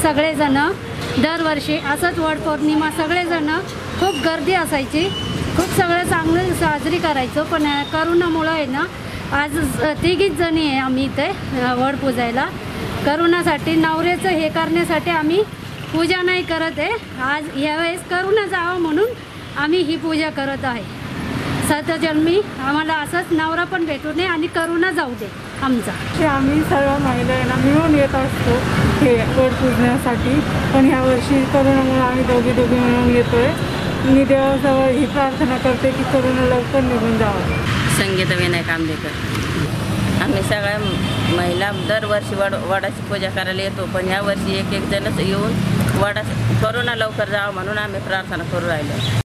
सगळेजण दरवर्षी असंच वड पौर्णिमा सगळेजण खूप गर्दी असायची, खूप सगळं चांगलं साजरी करायचो. पण करोनामुळं आहे ना, आज तिघीच जणी आहे आम्ही इथे वड पूजायला. करोनासाठी नवऱ्याचं हे करण्यासाठी आम्ही पूजा नाही करत आहे. आज यावेळेस करोना जावं म्हणून आम्ही ही पूजा करत आहे. सतजन्मी आम्हाला असंच नवरा पण भेटू नये आणि करोना जाऊ दे आमचा. आम्ही सर्व महिलांना मिळून येत असतो हे वड पूजण्यासाठी. पण ह्या वर्षी करोनामुळे आम्ही दोघी मिळून येतोय. मी देवाजवळ ही प्रार्थना करते की करोना लवकर निघून जावं. संगीता विनायक आंबेकर. आम्ही सगळ्या महिला दरवर्षी वडाची पूजा करायला येतो. पण ह्या वर्षी एक जणच येऊन करोना लवकर जावं म्हणून आम्ही प्रार्थना करू राहिलो.